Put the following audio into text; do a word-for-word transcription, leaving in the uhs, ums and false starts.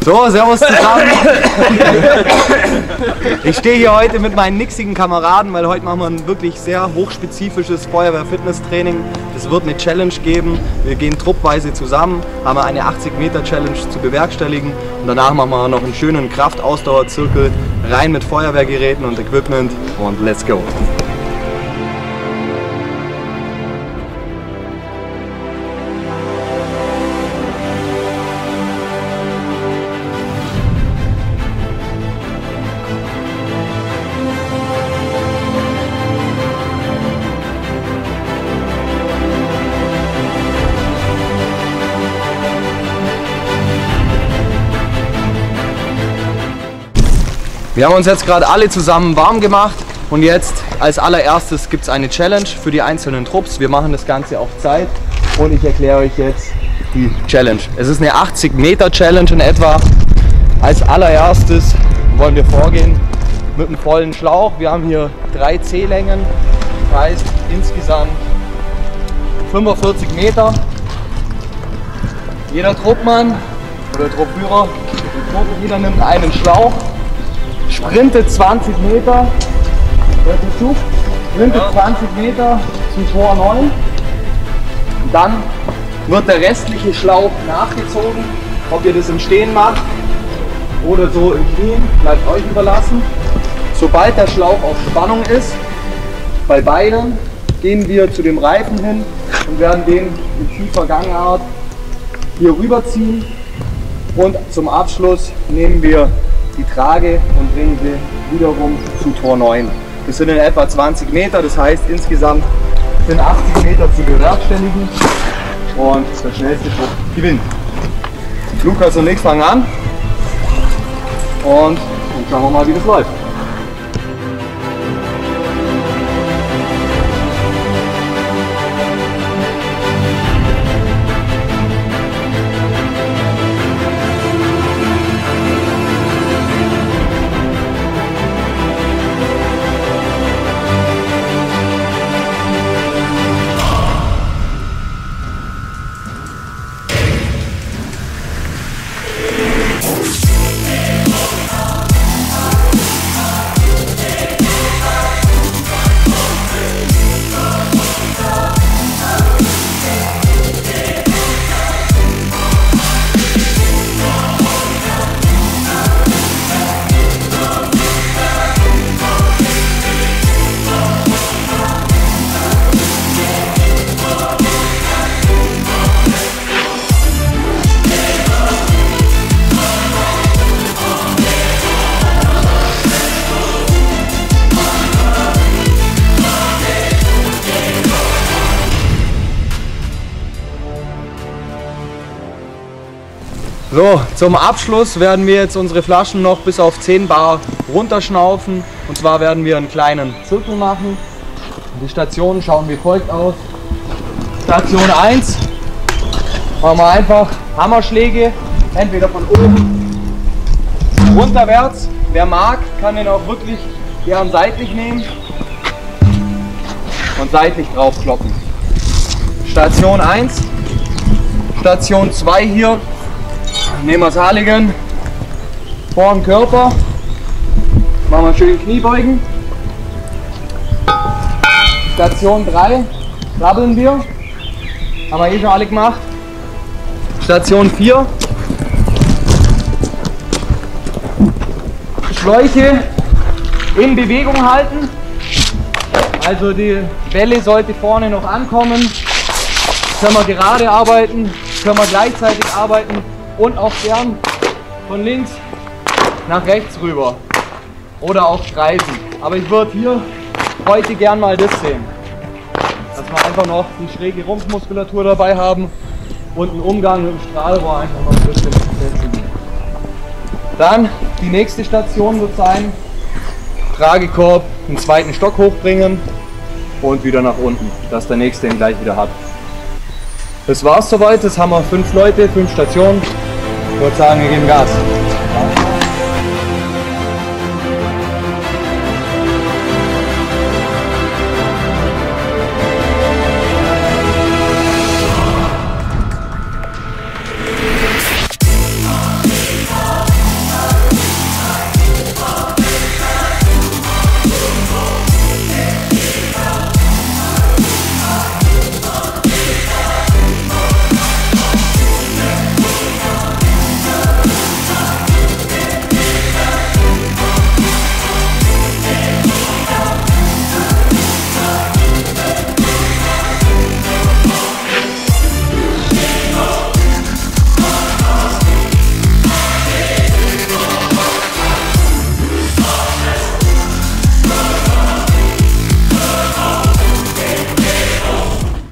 So, servus zusammen. Ich stehe hier heute mit meinen nixigen Kameraden, weil heute machen wir ein wirklich sehr hochspezifisches Feuerwehr-Fitness-Training. Es wird eine Challenge geben. Wir gehen truppweise zusammen, haben eine achtzig Meter Challenge zu bewerkstelligen und danach machen wir noch einen schönen Kraft-Ausdauer-Zirkel rein mit Feuerwehrgeräten und Equipment und let's go. Wir haben uns jetzt gerade alle zusammen warm gemacht und jetzt als allererstes gibt es eine Challenge für die einzelnen Trupps. Wir machen das Ganze auf Zeit und ich erkläre euch jetzt die Challenge. Es ist eine achtzig Meter Challenge in etwa. Als allererstes wollen wir vorgehen mit einem vollen Schlauch. Wir haben hier drei C-Längen, das heißt insgesamt fünfundvierzig Meter. Jeder Truppmann oder Truppführer, jeder nimmt einen Schlauch. Sprintet zwanzig Meter, sprintet zwanzig Meter zum Tor neun. Dann wird der restliche Schlauch nachgezogen. Ob ihr das im Stehen macht oder so im Knien, bleibt euch überlassen. Sobald der Schlauch auf Spannung ist, bei Beinen, gehen wir zu dem Reifen hin und werden den in tiefer Gangart hier rüberziehen. Und zum Abschluss nehmen wir die Trage und bringen sie wiederum zu Tor neun. Das sind in etwa zwanzig Meter, das heißt insgesamt sind achtzig Meter zu bewerkstelligen und der schnellste Trupp gewinnt. Lukas und ich fangen an und dann schauen wir mal, wie das läuft. So, zum Abschluss werden wir jetzt unsere Flaschen noch bis auf zehn Bar runterschnaufen. Und zwar werden wir einen kleinen Zirkel machen. Die Stationen schauen wie folgt aus. Station eins machen wir einfach Hammerschläge, entweder von oben runterwärts. Wer mag, kann den auch wirklich gern seitlich nehmen und seitlich drauf kloppen. Station eins, Station zwei hier. Nehmen wir das Halligen vor dem Körper, machen wir schön Kniebeugen. Station drei, krabbeln wir, haben wir eh schon alle gemacht. Station vier, Schläuche in Bewegung halten, also die Welle sollte vorne noch ankommen. Können wir gerade arbeiten, können wir gleichzeitig arbeiten. Und auch gern von links nach rechts rüber oder auch kreisen. Aber ich würde hier heute gern mal das sehen, dass wir einfach noch die schräge Rumpfmuskulatur dabei haben und einen Umgang mit dem Strahlrohr einfach noch ein bisschen festigen. Dann die nächste Station wird sein, Tragekorb den zweiten Stock hochbringen und wieder nach unten, dass der nächste ihn gleich wieder hat. Das war's soweit, das haben wir fünf Leute, fünf Stationen. Ich würde sagen, wir geben Gas.